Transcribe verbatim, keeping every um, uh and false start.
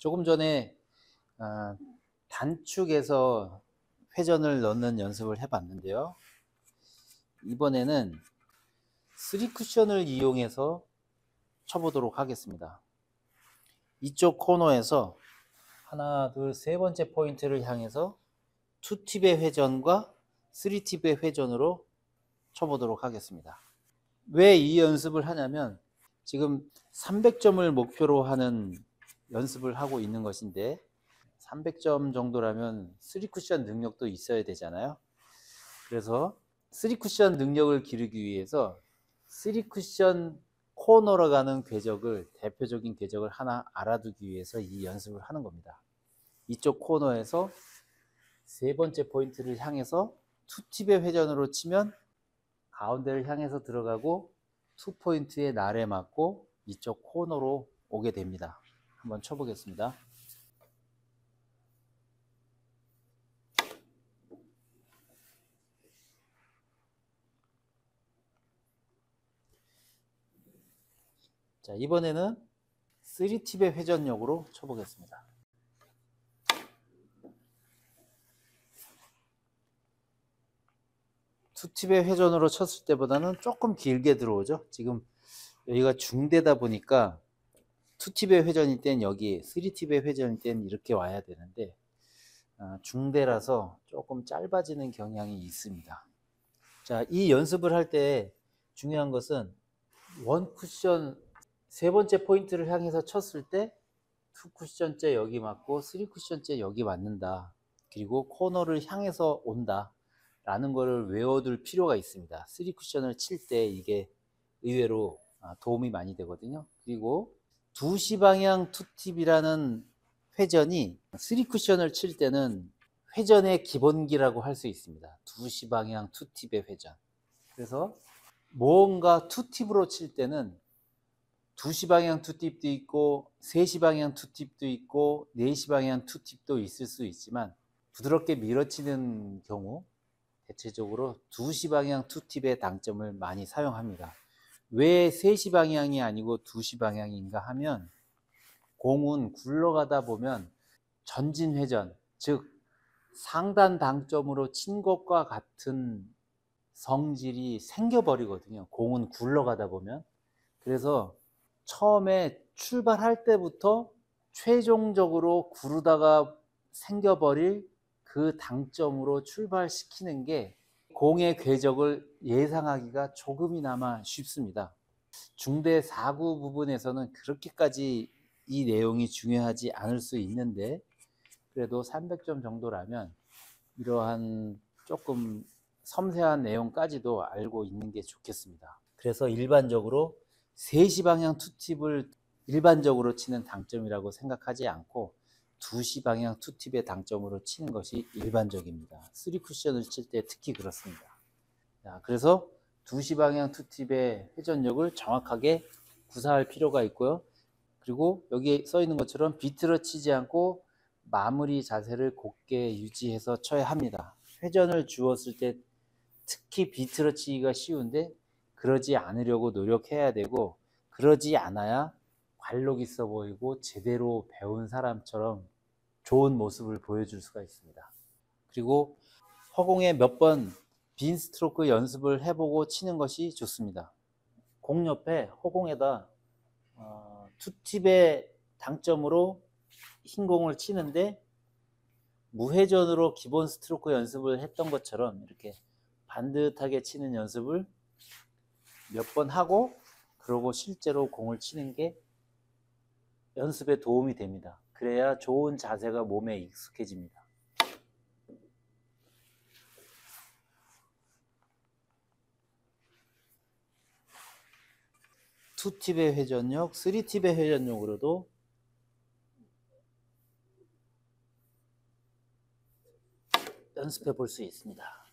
조금 전에 아, 단축에서 회전을 넣는 연습을 해봤는데요. 이번에는 쓰리 쿠션을 이용해서 쳐보도록 하겠습니다. 이쪽 코너에서 하나, 둘, 세 번째 포인트를 향해서 투 팁의 회전과 쓰리 팁의 회전으로 쳐보도록 하겠습니다. 왜 이 연습을 하냐면 지금 삼백 점을 목표로 하는 연습을 하고 있는 것인데 삼백 점 정도라면 쓰리 쿠션 능력도 있어야 되잖아요. 그래서 쓰리 쿠션 능력을 기르기 위해서 쓰리 쿠션 코너로 가는 궤적을, 대표적인 궤적을 하나 알아두기 위해서 이 연습을 하는 겁니다. 이쪽 코너에서 세 번째 포인트를 향해서 투 팁의 회전으로 치면 가운데를 향해서 들어가고 투 포인트의 날에 맞고 이쪽 코너로 오게 됩니다. 한번 쳐보겠습니다. 자, 이번에는 쓰리 팁의 회전력으로 쳐보겠습니다. 투 팁의 회전으로 쳤을 때보다는 조금 길게 들어오죠. 지금 여기가 중대다 보니까 투 팁의 회전일 땐 여기, 쓰리 팁의 회전일 땐 이렇게 와야 되는데 중대라서 조금 짧아지는 경향이 있습니다. 자, 이 연습을 할 때 중요한 것은 원 쿠션 세 번째 포인트를 향해서 쳤을 때 투 쿠션째 여기 맞고 쓰리 쿠션째 여기 맞는다. 그리고 코너를 향해서 온다. 라는 거를 외워둘 필요가 있습니다. 쓰리 쿠션을 칠 때 이게 의외로 도움이 많이 되거든요. 그리고 두 시 방향 투 팁이라는 회전이 쓰리 쿠션을 칠 때는 회전의 기본기라고 할 수 있습니다. 두 시 방향 투 팁의 회전. 그래서 뭔가 투 팁으로 칠 때는 두 시 방향 투 팁도 있고 세 시 방향 투 팁도 있고 네 시 방향 투 팁도 있을 수 있지만 부드럽게 밀어치는 경우 대체적으로 두 시 방향 투 팁의 당점을 많이 사용합니다. 왜 세 시 방향이 아니고 두 시 방향인가 하면 공은 굴러가다 보면 전진 회전, 즉 상단 당점으로 친 것과 같은 성질이 생겨버리거든요. 공은 굴러가다 보면. 그래서 처음에 출발할 때부터 최종적으로 구르다가 생겨버릴 그 당점으로 출발시키는 게 공의 궤적을 예상하기가 조금이나마 쉽습니다. 중대 사구 부분에서는 그렇게까지 이 내용이 중요하지 않을 수 있는데 그래도 삼백 점 정도라면 이러한 조금 섬세한 내용까지도 알고 있는 게 좋겠습니다. 그래서 일반적으로 세 시 방향 투 팁을 일반적으로 치는 당점이라고 생각하지 않고 두 시 방향 투 팁의 당점으로 치는 것이 일반적입니다. 쓰리 쿠션을 칠 때 특히 그렇습니다. 자, 그래서 두 시 방향 투 팁의 회전력을 정확하게 구사할 필요가 있고요. 그리고 여기 써 있는 것처럼 비틀어 치지 않고 마무리 자세를 곧게 유지해서 쳐야 합니다. 회전을 주었을 때 특히 비틀어 치기가 쉬운데 그러지 않으려고 노력해야 되고 그러지 않아야 관록 있어 보이고 제대로 배운 사람처럼 좋은 모습을 보여줄 수가 있습니다. 그리고 허공에 몇 번 빈 스트로크 연습을 해보고 치는 것이 좋습니다. 공 옆에 허공에다 어, 투 팁의 당점으로 흰 공을 치는데 무회전으로 기본 스트로크 연습을 했던 것처럼 이렇게 반듯하게 치는 연습을 몇 번 하고 그러고 실제로 공을 치는 게 연습에 도움이 됩니다. 그래야 좋은 자세가 몸에 익숙해집니다. 투 팁의 회전력, 쓰리 팁의 회전력으로도 연습해 볼 수 있습니다.